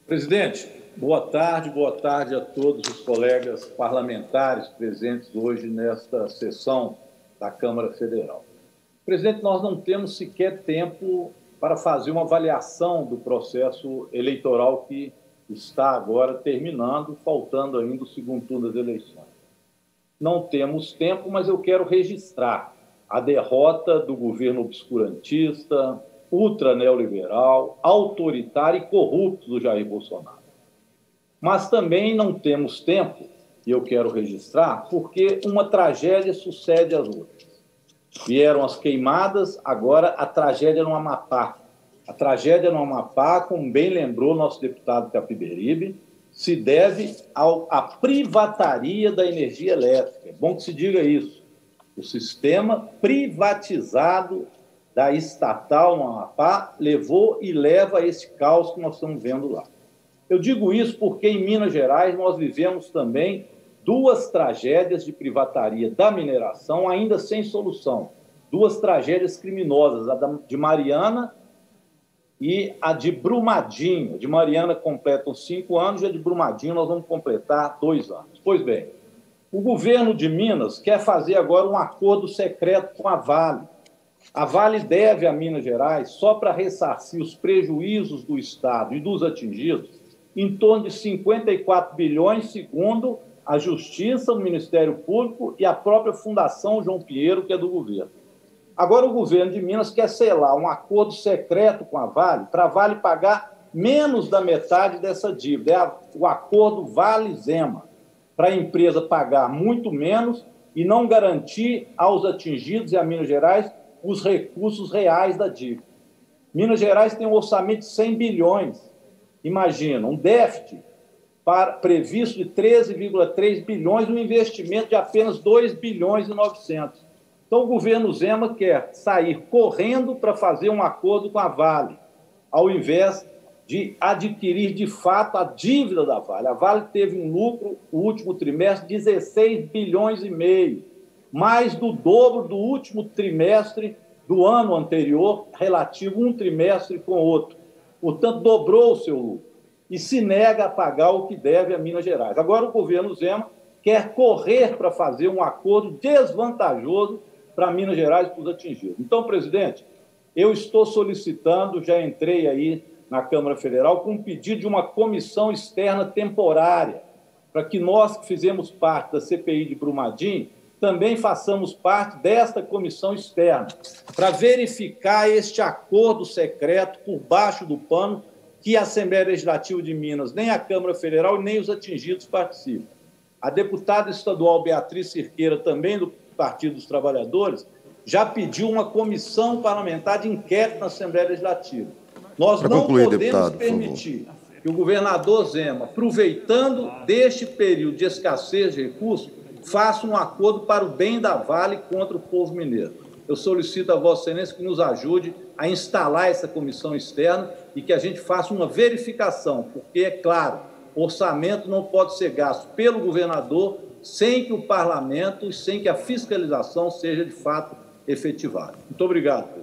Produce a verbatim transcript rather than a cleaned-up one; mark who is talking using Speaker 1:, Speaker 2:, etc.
Speaker 1: Presidente, boa tarde, boa tarde a todos os colegas parlamentares presentes hoje nesta sessão da Câmara Federal. Presidente, nós não temos sequer tempo para fazer uma avaliação do processo eleitoral que está agora terminando, faltando ainda o segundo turno das eleições. Não temos tempo, mas eu quero registrar a derrota do governo obscurantista, ultra-neoliberal, autoritário e corrupto do Jair Bolsonaro. Mas também não temos tempo, e eu quero registrar, porque uma tragédia sucede às outras. Vieram as queimadas, agora a tragédia no Amapá. A tragédia no Amapá, como bem lembrou nosso deputado Capiberibe, se deve ao, à privataria da energia elétrica. É bom que se diga isso. O sistema privatizado da estatal no Amapá levou e leva a esse caos que nós estamos vendo lá. Eu digo isso porque em Minas Gerais nós vivemos também duas tragédias de privataria da mineração ainda sem solução. Duas tragédias criminosas, a de Mariana e a de Brumadinho. A de Mariana completam cinco anos e a de Brumadinho nós vamos completar dois anos. Pois bem, o governo de Minas quer fazer agora um acordo secreto com a Vale. A Vale deve a Minas Gerais, só para ressarcir os prejuízos do Estado e dos atingidos, em torno de cinquenta e quatro bilhões, segundo a Justiça, o Ministério Público e a própria Fundação João Pinheiro, que é do governo. Agora o governo de Minas quer selar um acordo secreto com a Vale, para a Vale pagar menos da metade dessa dívida. É o acordo Vale-Zema, para a empresa pagar muito menos e não garantir aos atingidos e a Minas Gerais os recursos reais da dívida. Minas Gerais tem um orçamento de cem bilhões. Imagina, um déficit para, previsto de treze vírgula três bilhões, um investimento de apenas dois bilhões e novecentos. Então, o governo Zema quer sair correndo para fazer um acordo com a Vale, ao invés de adquirir, de fato, a dívida da Vale. A Vale teve um lucro, no último trimestre, de dezesseis bilhões e meio, mais do dobro do último trimestre do ano anterior, relativo um trimestre com o outro. Portanto, dobrou o seu lucro e se nega a pagar o que deve a Minas Gerais. Agora, o governo Zema quer correr para fazer um acordo desvantajoso para Minas Gerais e para os atingidos. Então, presidente, eu estou solicitando, já entrei aí na Câmara Federal, com um pedido de uma comissão externa temporária, para que nós que fizemos parte da C P I de Brumadinho também façamos parte desta comissão externa, para verificar este acordo secreto por baixo do pano que a Assembleia Legislativa de Minas, nem a Câmara Federal, nem os atingidos participam. A deputada estadual Beatriz Cirqueira, também do Partido dos Trabalhadores, já pediu uma comissão parlamentar de inquérito na Assembleia Legislativa. Nós não
Speaker 2: concluir,
Speaker 1: podemos
Speaker 2: deputado,
Speaker 1: permitir que o governador Zema, aproveitando deste período de escassez de recursos, faça um acordo para o bem da Vale contra o povo mineiro. Eu solicito a Vossa Excelência que nos ajude a instalar essa comissão externa e que a gente faça uma verificação, porque, é claro, orçamento não pode ser gasto pelo governador sem que o parlamento e sem que a fiscalização seja, de fato, efetivada. Muito obrigado.